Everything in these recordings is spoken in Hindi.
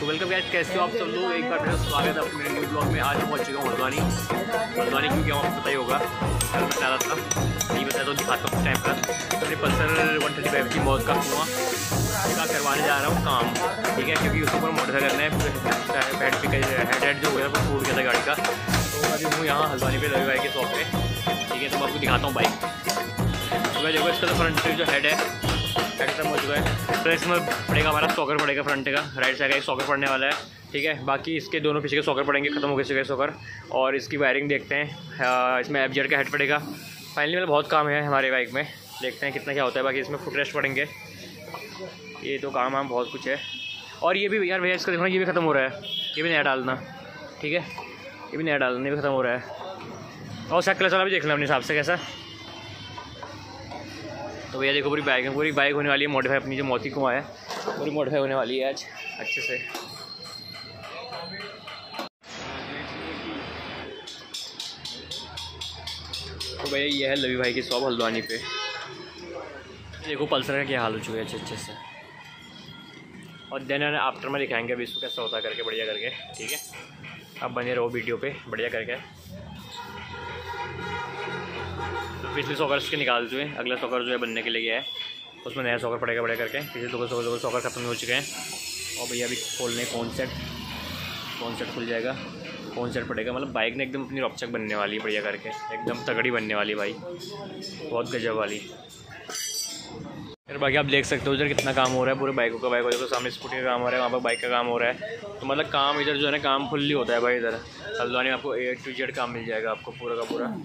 तो वेलकम गाइस, कैसे हो आप सब लोग। एक बार फिर स्वागत है अपने मेरे न्यू ब्लॉग में। आज मैं पहुंच चुका हूँ हल्द्वानी क्यों गया आपको पता ही होगा। कल बता रहा था, नहीं बताया तो दिखाता हूँ उस टाइम पर। अपनी पल्सर 135 की मौत का कुआँ का करवाने जा रहा हूँ काम, ठीक है, क्योंकि उसके ऊपर मॉडिफाई करना है। हेड पे हेड जो हो गया वो टूट गया था गाड़ी का। तो अभी हूँ यहाँ हल्द्वानी पे रवि भाई के शॉप पे, ठीक है। तो मैं आपको दिखाता हूँ बाइक। तो मैं देखो इसका तो फ्रंट जो हेड है खत्म हो चुका है। तो इसमें पड़ेगा हमारा सॉकर पड़ेगा फ्रंट का, राइट साइड का एक सॉकर पड़ने वाला है, ठीक है। बाकी इसके दोनों पीछे के सॉकर पड़ेंगे, खत्म हो गए सॉकर। और इसकी वायरिंग देखते हैं। इसमें FZ का हेड पड़ेगा। फाइनली मतलब बहुत काम है हमारे बाइक में, देखते हैं कितना क्या होता है। बाकी इसमें फुट रेस्ट पड़ेंगे। ये तो काम बहुत कुछ है। और ये भी यार भैया इसका देखो ना, ये भी ख़त्म हो रहा है, ये भी नया डालना, ठीक है। ये भी नया डालना, ये भी ख़त्म हो रहा है। और उसका क्लच वाला भी देख लें अपने हिसाब से कैसा। तो भैया देखो पूरी बाइक होने वाली है मॉडिफाई। अपनी जो मोती कुआँ है पूरी मॉडिफाई होने वाली है आज अच्छे से। तो भैया ये है लवी भाई की शॉप हल्द्वानी पे। देखो पल्सर का क्या हाल हो चुका है अच्छे से। और देन आफ्टर में दिखाएंगे अभी इसको कैसा होता है करके, बढ़िया करके, ठीक है। अब बने रहो वीडियो पे बढ़िया करके। पिछले सॉकर के निकाल चुके हैं, अगला सॉकर जो है बनने के लिए है, उसमें नया सॉकर पड़ेगा बढ़िया करके। पिछले दो सॉकर खत्म हो चुके हैं। और भैया अभी खोलने कौन सेट खुल जाएगा, कौन सेट पड़ेगा। मतलब बाइक ने एकदम अपनी रॉपचक बनने वाली है बढ़िया करके, एकदम तगड़ी बनने वाली भाई, बहुत गजब वाली। फिर बाकी आप देख सकते हो उधर कितना काम हो रहा है पूरे बाइकों का। बाइक को सामने स्कूटी का काम हो रहा है, वहाँ पर बाइक का काम हो रहा है। तो मतलब काम इधर जो है ना, काम फुल्ली होता है भाई। इधर हल्द्वानी में आपको A to Z काम मिल जाएगा आपको पूरा का पूरा।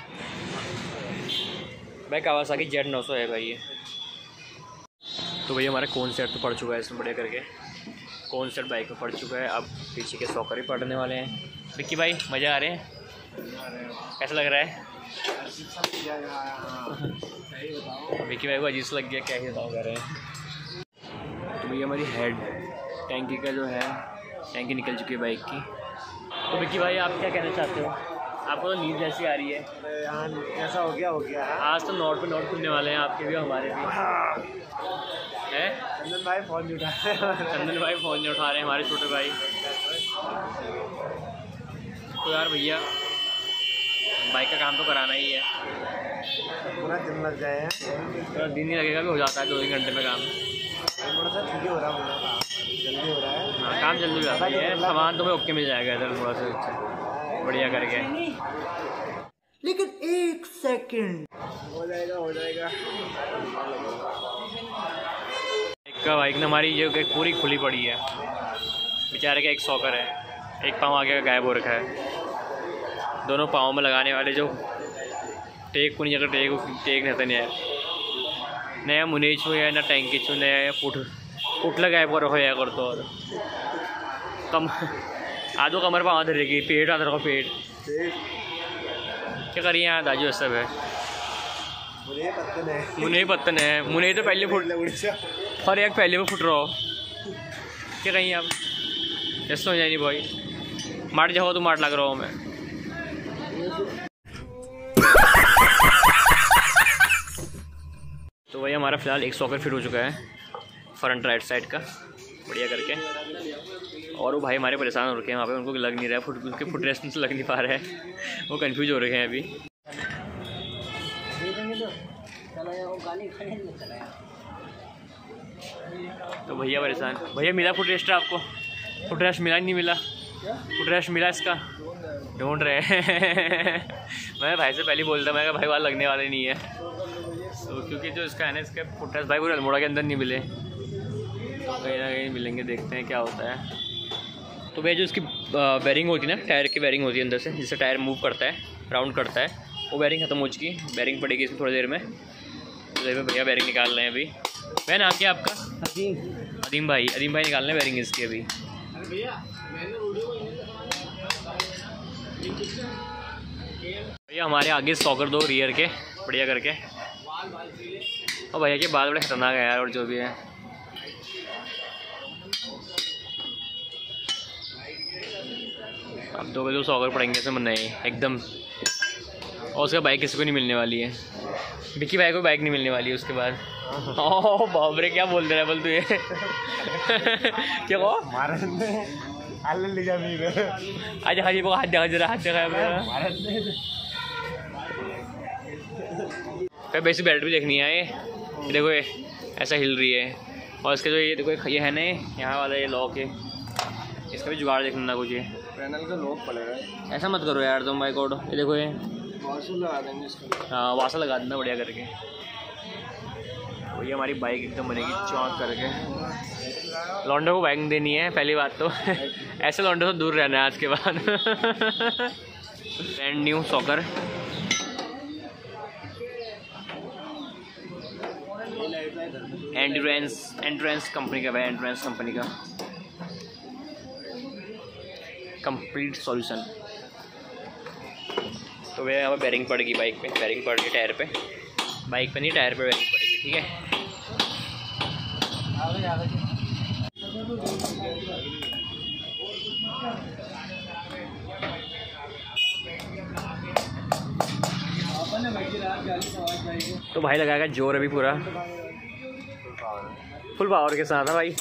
भाई कावासाकी Z900 है भाई ये। तो भैया हमारा कौन सेट तो पड़ चुका है इसमें बढ़िया करके। कौन सेट बाइक में पड़ चुका है। अब पीछे के सॉकर ही पड़ने वाले हैं। विक्की भाई मज़ा आ रहे हैं, कैसा लग रहा है। विक्की भाई को अजीब से लग गया, क्या ही बताऊँ कह रहे हैं। तो भैया हमारी हेड टैंकी का जो है, टैंकी निकल चुकी है बाइक की। तो विक्की भाई आप क्या कहना चाहते हो। आपको तो नींद जैसी आ रही है। ऐसा हो गया आज तो नोट पे नोट खुलने वाले हैं आपके भी हमारे भी हैं। चंदन भाई फ़ोन नहीं उठा रहे हैं हमारे छोटे भाई। तो यार भैया बाइक का काम तो कराना ही है। पूरा दिन लग गए हैं, थोड़ा दिन ही लगेगा, भी हो जाता है 2-3 घंटे में काम। थोड़ा सा ठीक हो रहा है, जल्दी हो रहा है। हाँ काम जल्दी हो जाता है। सामान तो मैं ओके मिल जाएगा इधर थोड़ा सा बढ़िया करके। लेकिन 1 सेकंड हो जाएगा। बाइक ना हमारी ये पूरी खुली पड़ी है। बेचारे का एक सॉकर है, एक पाँव आगे का गायब हो रखा है। दोनों पाँव में लगाने वाले जो टेक को नहीं जाता, टेक रहता नहीं है। नया मुने छू या ना टैंकी छू, नया पुटला गायब कर होया कर। तो और कम आधो कमर पाँव धरेगी, पेट आधा रखो पेट क्या करिए यहाँ दाजू ये सब है। मुने पत्तन है, मुने तो पहले फुट और एक पहले में फुट रहा हो क्या कहीं आप ऐसा हो जाए नहीं भाई। मार जाओ तो मार लग रहा हूँ मैं। तो वही हमारा फ़िलहाल एक सॉकर फिट हो चुका है फ्रंट राइट साइड का बढ़िया करके। और वो भाई हमारे परेशान हो रखे हैं वहाँ पे, उनको लग नहीं रहा है, उनके फुट रेस्ट से लग नहीं पा रहे हैं, वो कंफ्यूज हो रखे हैं अभी। तो भैया परेशान। भैया मिला फुट रेस्ट आपको? फुट रेस्ट मिला नहीं मिला? फुट रेस्ट मिला इसका, ढूंढ रहे हैं। मैं भाई से पहले बोलता, मैं भाई वहाँ लगने वाले नहीं है। तो क्योंकि जो इसका है ना, इसके फुट रेस्ट भाई पूरे अल्मोड़ा के अंदर नहीं मिले, कहीं ना कहीं मिलेंगे, देखते हैं क्या होता है। तो भैया जो इसकी बेरिंग होती है ना, टायर की बेरिंग होती है अंदर से, जिससे टायर मूव करता है, राउंड करता है, वो बेरिंग खत्म हो चुकी है। बेरिंग पड़ेगी इसमें थोड़ी देर में। तो भैया बेरिंग निकाल रहे हैं अभी। भैया नाम क्या आपका? अदीम भाई निकाल रहे हैं बेरिंग इसकी अभी। भैया हमारे आगे सॉकर दो रियर के बढ़िया करके। और भैया के बाल बड़े खतरनाक है यार, और जो भी है। अब दो सॉकर पड़ेंगे इसमें नए एकदम। और उसका बाइक किसी को नहीं मिलने वाली है, विक्की भाई को बाइक नहीं मिलने वाली है उसके बाद। ओह बाप रे, क्या बोल दे रहा है, बोल तू ये क्या कहो भारत में आले ले जा नहीं रहे। आज हाजी को हाथ दिखा, जरा हाथ दिखाया मेरा। भारत में फिर बेसिक बेल्ट भी देखनी है। ये देखो, ये ऐसा हिल रही है। और इसके जो ये देखो, ये है ना यहाँ वाला, ये लॉक है, इसका भी जुगाड़ देखना ना कुछ। ये पैनल का लॉक पड़ेगा। ऐसा मत करो यार तुम भाई कोड। ये देखो, ये वाशर लगा देंगे इसको। हाँ, वासा लगा देना बढ़िया करके। ये हमारी बाइक एकदम बनेगी चौंक करके। लॉन्डो को बाइक देनी है पहली बात तो ऐसे लॉन्डो से दूर रहना है आज के बाद। Brand new soccer, endurance company का भाई, एंड्योरेंस कंपनी का कंप्लीट सॉल्यूशन। तो भैया यहाँ पर बेरिंग पड़ेगी बाइक पे, बेरिंग पड़ गई टायर पे, बाइक पे नहीं टायर पे बेरिंग पड़ेगी, ठीक है। तो भाई लगाएगा जोर अभी पूरा फुल पावर के साथ है भाई।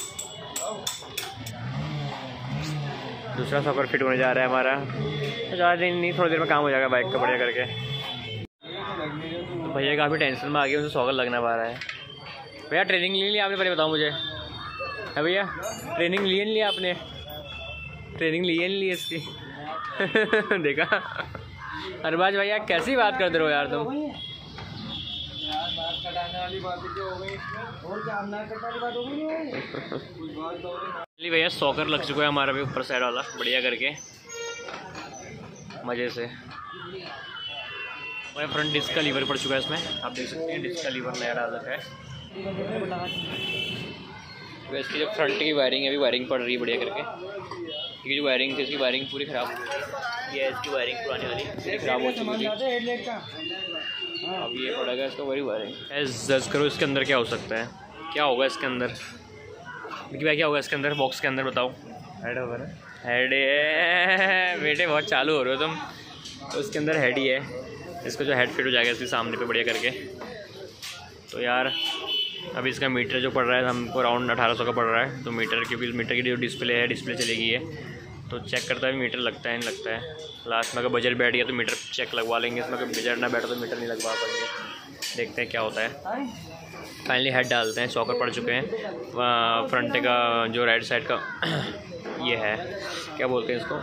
दूसरा सॉकर फिट होने जा रहा है हमारा, तो ज़्यादा दिन नहीं, थोड़ी देर में काम हो जाएगा बाइक का बढ़िया करके। तो भैया काफ़ी टेंशन में आ गया, उनसे सॉकर लगना पा रहा है। भैया ट्रेनिंग ले लिया आपने, पहले बताओ मुझे। है भैया ट्रेनिंग लिए नहीं लिया आपने? ट्रेनिंग लिए नहीं ली इसकी देखा अरबाज भैया कैसी बात करते रहो यार तुम। भैया सॉकर लग चुका है हमारा भी ऊपर साइड वाला बढ़िया करके मज़े से। और फ्रंट डिस्क का लीवर पड़ चुका है इसमें, आप देख सकते हैं डिस्क का लीवर नया डाल रखा है। तो इसकी जो फ्रंट की वायरिंग है अभी वायरिंग पड़ रही है बढ़िया करके, क्योंकि जो वायरिंग थी इसकी वायरिंग पूरी ख़राब हो गई। ये इसकी वायरिंग पुरानी वाली पूरी ख़राब हो चुकी थी। अब ये पड़ेगा इसका वही वायरिंग। जज करो इसके अंदर क्या हो सकता है, क्या होगा इसके अंदर, भाई क्या होगा इसके अंदर, बॉक्स के अंदर बताओ। हेड होगा ना, हेड बेटे बहुत चालू हो रहे हो तुम। तो इसके अंदर हेड ही है, इसको जो हेड फिट हो जाएगा इसके सामने पे बढ़िया करके। तो यार अभी इसका मीटर जो पड़ रहा है हमको अराउंड 1800 का पड़ रहा है। तो मीटर की जो डिस्प्ले है, डिस्प्ले चली गई है, तो चेक करता है मीटर लगता है नहीं लगता है। लास्ट में अगर बजट बैठ गया तो मीटर चेक लगवा लेंगे, इसमें अगर बजट ना बैठा तो मीटर नहीं लगवा पाएंगे। देखते हैं क्या होता है। फाइनली हेड डालते हैं, सॉकर पड़ चुके हैं। फ्रंट का जो राइट साइड का ये है, क्या बोलते हैं इसको,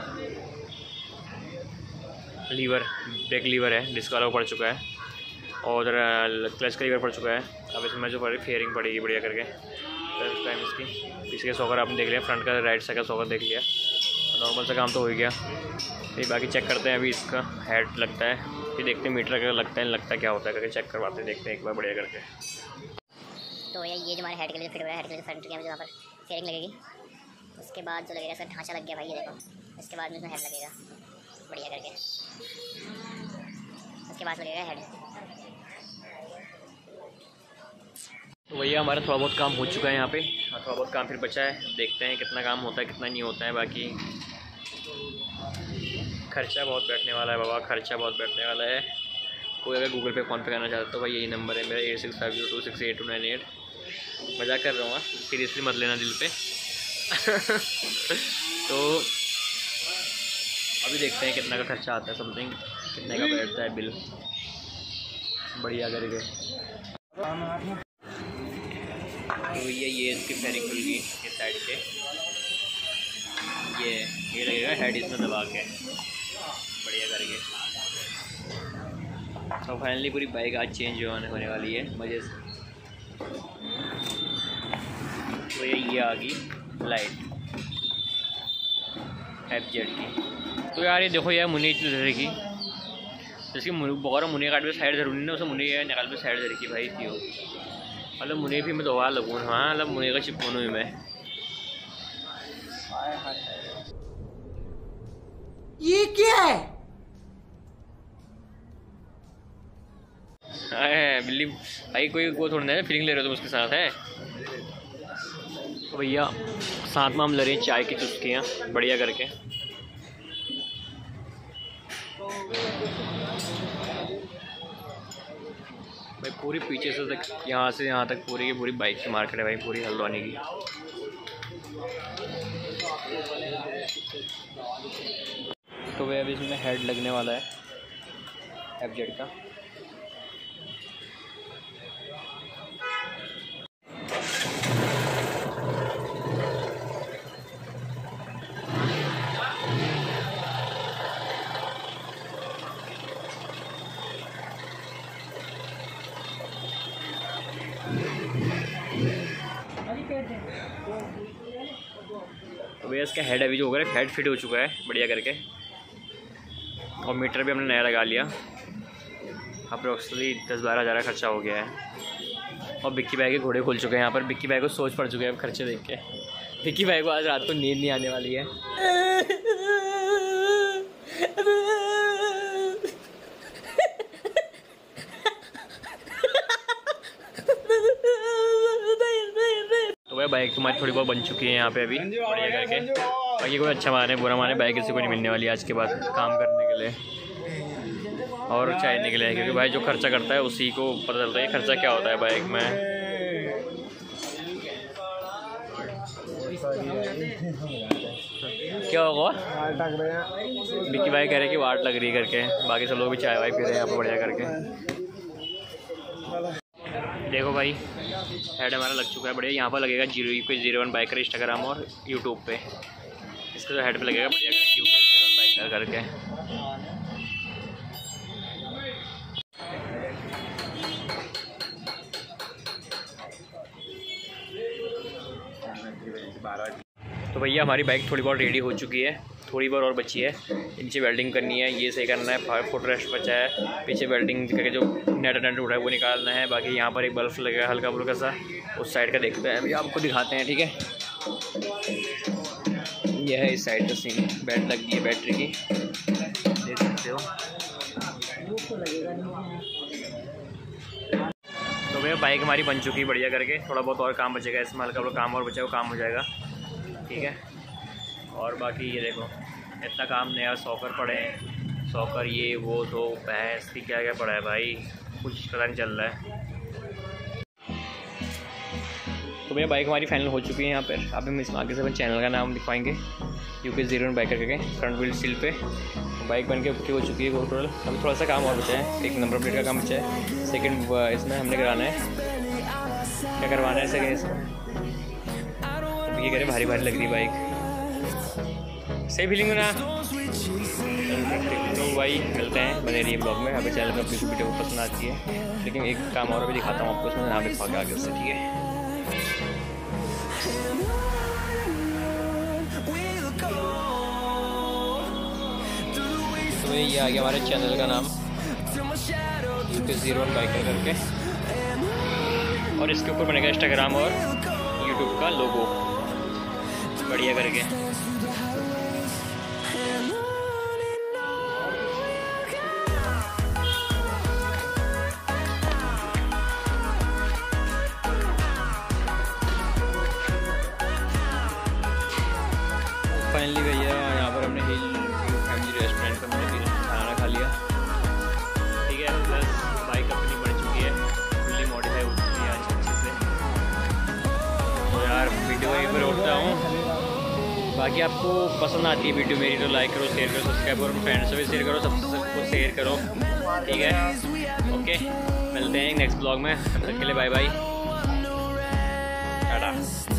लीवर, ब्रेक लीवर है, डिस्क वाला पड़ चुका है। और क्लच का लीवर पड़ चुका है। अब इसमें जो पड़ी फेयरिंग पड़ेगी बढ़िया करके। फर्स्ट टाइम इसकी पीछे का सॉकर आपने देख लिया, फ्रंट का राइट साइड का सॉकर देख लिया, नॉर्मल सा काम तो हो ही गया। फिर बाकी चेक करते हैं अभी इसका हेड लगता है, फिर देखते हैं मीटर का लगता है नहीं लगता क्या होता है करके चेक करवाते हैं, देखते हैं एक बार बढ़िया करके। तो ये जो हमारे हेड के लिए फिट हो रहा है, हेड के लिए फ्रंट के यहाँ पर फेयरिंग लगेगी। उसके बाद जो लगेगा इसका ढांचा लग गया भाई, ये देखो। इसके बाद में इसमें हेड लगेगा बढ़िया करके, उसके बाद लगेगा हेड। तो भैया हमारा थोड़ा बहुत काम हो चुका है यहाँ पे, और थोड़ा बहुत काम फिर बचा है। देखते हैं कितना काम होता है कितना नहीं होता है। बाकी खर्चा बहुत बैठने वाला है बाबा, खर्चा बहुत बैठने वाला है। कोई अगर गूगल पे फ़ोन पे करना चाहता तो भाई यही नंबर है मेरा 8650268298। मजाक कर रहा हूँ, सीरियसली मत लेना दिल पे तो अभी देखते हैं कितना का खर्चा आता है, समथिंग कितने का बैठता है बिल बढ़िया करके। तो ये इसकी फेयरिंग खुल गई इस साइड के, ये लगेगा हेड इसमें दबा के बढ़िया करके। तो फाइनली पूरी बाइक आज चेंज होने वाली है मज़े से। तो ये आ गई लाइट FZ की। तो यार ये देखो यार मुनी की, जिसकी बगैर मुनी काट पे साइड ज़रूरी नहीं, उसे मुनी निकाल पे साइड जरूरी की भाई थी। मतलब मुने भी मैं दोबारा लगूँ, हाँ मतलब मुने का चिपकूँ भी मैं। ये क्या है? बिल्ली भाई कोई वो थोड़ा ना फीलिंग ले रहे हो तुम उसके साथ है। तो भैया साथ में हम ले रहे हैं चाय की चुस्कियाँ बढ़िया करके। भाई पूरी पीछे से तक यहाँ से यहाँ तक पूरी की पूरी बाइक की मार्केट है भाई, पूरी हल्द्वानी की। तो भाई अभी इसमें हेड लगने वाला है FZ का। तो भैया इसका हेड अभी जो होगा हेड फिट हो चुका है बढ़िया करके, और मीटर भी हमने नया लगा लिया। अप्रोक्सीमेटली 10-12 हज़ार का खर्चा हो गया है। और बिक्की भाई के घोड़े खुल चुके हैं यहाँ पर। बिक्की भाई को सोच पड़ चुके हैं अब खर्चे देख के। बिक्की भाई को आज रात को नींद नहीं आने वाली है। तो भाई बाइक तुम्हारी थोड़ी बहुत बन चुकी है यहाँ पे अभी बढ़िया करके। बाकी कोई अच्छा माने बुरा माने बाइक किसी को नहीं मिलने वाली आज के बाद काम करने के लिए और चाहने के लिए, क्योंकि भाई जो खर्चा करता है उसी को पता चलता है खर्चा क्या होता है बाइक में। क्या होगा? बिक्की भाई कह रहे हैं कि वाट लग रही है करके। बाकी सब लोग भी चाय वाय पी रहे हैं यहाँ पर बढ़िया करके। देखो भाई हेड हमारा लग चुका है बढ़िया। यहाँ पर लगेगा 001 बाइकर इंस्टाग्राम और यूट्यूब पे। इसका जो हेड पे लगेगा बढ़िया UK01 बाइकर करके। तो भैया हमारी बाइक थोड़ी बहुत रेडी हो चुकी है, थोड़ी बहुत और बची है। नीचे वेल्डिंग करनी है, ये सही करना है, 5 फुट रेस्ट बचा है। पीछे वेल्डिंग करके जो नेट उठा है वो निकालना है। बाकी यहाँ पर एक बल्ब लगेगा हल्का फुल्का सा, उस साइड का देखते हैं अभी आपको दिखाते हैं, ठीक है। यह है इस साइड का सीन, बैट लग गई है बैटरी की, देख सकते हो। तो भैया बाइक हमारी बन चुकी है बढ़िया करके। थोड़ा बहुत और काम बचेगा इसमें, हल्का फुल्का काम और बचा वो काम हो जाएगा, ठीक है। और बाकी ये देखो इतना काम नया सॉकर पड़े हैं, सॉकर ये वो तो भैंस की क्या क्या पड़ा है भाई, कुछ पता नहीं चल रहा है। तो भैया बाइक हमारी फाइनल हो चुकी है यहाँ पर। अभी हम इसमें आगे से अपन चैनल का नाम लिखवाएंगे UK01 बाइकर करके फ्रंट व्हील स्टील पे। बाइक बन के ओके हो चुकी है टोटल। अभी थोड़ा सा काम और बचा है, एक नंबर प्लेट का काम बचा है। सेकंड इसमें हमने कराना है, क्या करवाना है सेकंड इसमें। तो ये कह रहे भारी भारी लग रही है बाइक, सही फीलिंग ना। तो भाई मिलते हैं बने रही ब्लॉग में। अभी चैनल पर अपनी वीडियो को पसंद आती है, लेकिन एक काम और भी दिखाता हूँ आपको, इसमें नाम लिखवा के आगे से, ठीक है। तो ये आ गया हमारे चैनल का नाम UK01 बाइकर करके, और इसके ऊपर बनेगा इंस्टाग्राम और यूट्यूब का लोगो बढ़िया करके। फाइनली भैया यहाँ पर हमने हिल फैमिली रेस्टोरेंट पर हमने खाना खा लिया, ठीक है। प्लस बाइक अपनी बन चुकी है, फुल्ली मॉडिफाई हो चुकी है आज अच्छे से। तो यार वीडियो यहीं पर रोकता हूँ। बाकी आपको पसंद आती है वीडियो मेरी तो लाइक करो, शेयर करो, सब्सक्राइब करो, फ्रेंड्स से भी शेयर करो, सबको शेयर करो, ठीक है। ओके मिलते हैं नेक्स्ट ब्लॉग में, तब तक के लिए बाय बाय, टाटा।